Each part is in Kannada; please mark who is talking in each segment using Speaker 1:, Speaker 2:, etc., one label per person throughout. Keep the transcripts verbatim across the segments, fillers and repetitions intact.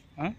Speaker 1: ಹಾಂ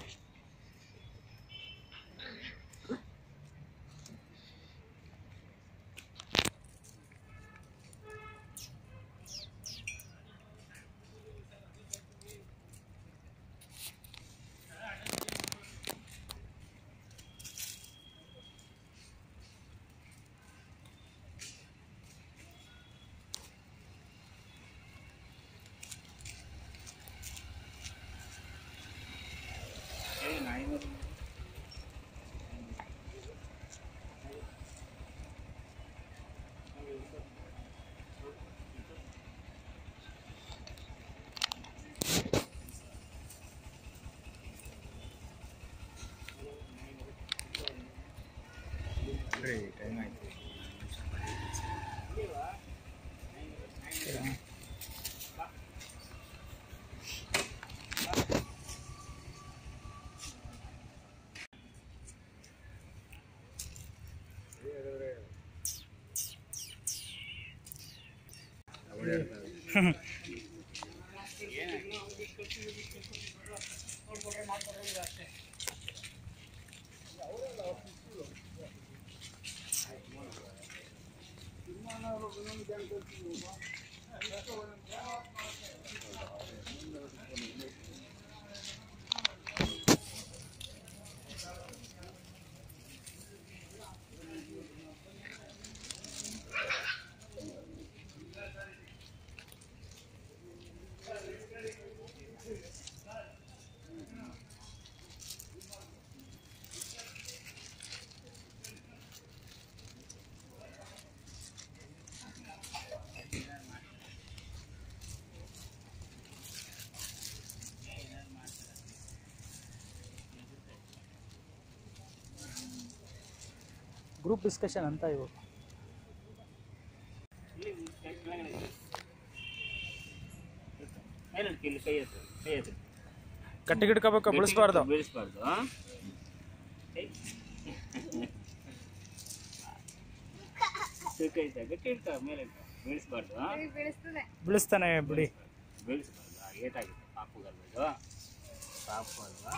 Speaker 1: ಟೈಮ್ ಆಯಿತು. ಗ್ರೂಪ್ ಡಿಸ್ಕಷನ್ ಅಂತ ಇವು. ಗಟ್ಟಿ ಗಿಡ್ಕೋಬೇಕು, ಬಿಡಿಸ್ಬಾರ್ದು
Speaker 2: ಬೀಳಿಸ್ಬಾರ್ದು. ಗಟ್ಟಿ ಇಡ್ಕ ಮೇಲೆ ಬೀಳಿಸ್ಬಾರ್ದು.
Speaker 1: ಬೀಳಿಸ್ತಾನೆ ಬಿಡಿ.
Speaker 2: ಬೀಳಿಸ್ಬಾರ್ದು, ಏಟಾಗುತ್ತೆ ಪಾಪುಗಲ್ವ ಪಾಪು ಅಲ್ವಾ.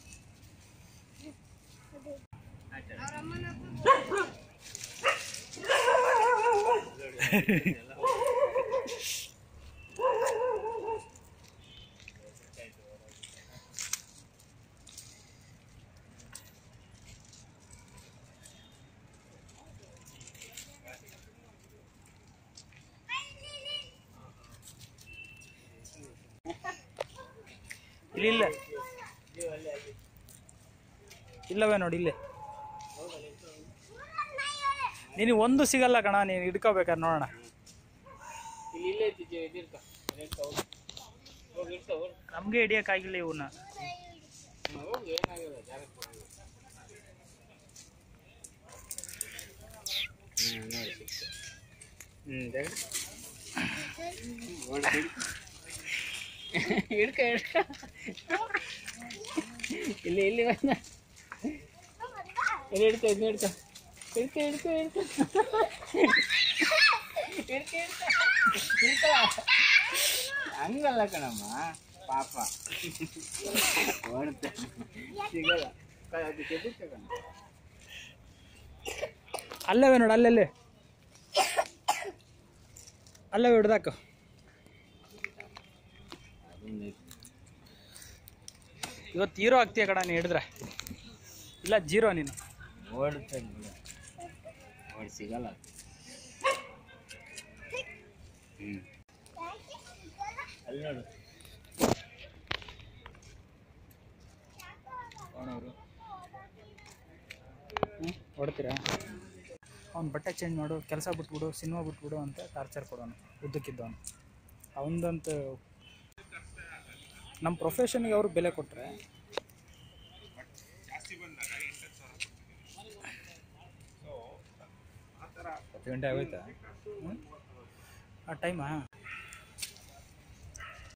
Speaker 1: ಇಲ್ಲ ಇಲ್ಲವೇ ನೋಡಿ ಇಲ್ಲೇ. ನೀನು ಒಂದು ಸಿಗಲ್ಲ ಕಣ, ನೀನು ಹಿಡ್ಕೋಬೇಕಾದ್ರೆ ನೋಡೋಣ. ನಮ್ಗೆ ಹಿಡಿಯಕ್ಕಾಗಿಲ್ಲ ಇವನ್ನ.
Speaker 2: ಹಿಡ್ಕ ಹಿಡ್ಕ ಇಲ್ಲಿ ಇಲ್ಲಿ ಬಂದ ಇಲ್ಲಿ ಹಿಡ್ಕ ಇದನ್ನ ಹಿಡ್ಕ ಹಿಡ್ಕ ಹಿಡ್ಕ ಹಿಡ್ಕ ಹಿಡ್ಕ ಹಿಡ್ಕ ಹಿಡ್ಕ. ಹಂಗಲ್ಲ ಕಣಮ್ಮ, ಪಾಪ ಓಡುತ್ತೆ, ಸಿಗಲ್ಲ. ಅದಕ್ಕೆ ಬಿಟ್ಟು ಕಣ.
Speaker 1: ಅಲ್ಲವೇ ನೋಡು, ಅಲ್ಲಲ್ಲೇ ಅಲ್ಲವೇ ಹಿಡ್ದಾಕು. ಇವತ್ತು ಹೀರೋ ಆಗ್ತೀಯ ಕಣ ನೀನು ಹಿಡಿದ್ರೆ, ಇಲ್ಲ ಜೀರೋ ನೀನು.
Speaker 2: ಓಡುತ್ತೆ ಓಡಿ ಸಿಗಲ್ಲ. ಹ್ಞೂ ಅಲ್ಲಿ ನೋಡು
Speaker 1: ಅವನವರು ಹ್ಞೂ ಹೊಡ್ತೀರಾ. ಅವ್ನು ಬಟ್ಟೆ ಚೇಂಜ್ ಮಾಡು, ಕೆಲಸ ಬಿಟ್ಬಿಡು, ಸಿನಿಮಾ ಬಿಟ್ಬಿಡು ಅಂತ ಟಾರ್ಚರ್ ಕೊಡೋನು ಉದ್ದಕ್ಕಿದ್ದವನು. ಅವನದಂತೂ ನಮ್ಮ ಪ್ರೊಫೆಷನ್ಗೆ ಅವರು ಬೆಲೆ ಕೊಟ್ಟರೆ ಹತ್ತು ಗಂಟೆ ಆಗೋಯ್ತಾ ಆ ಟೈಮಾ.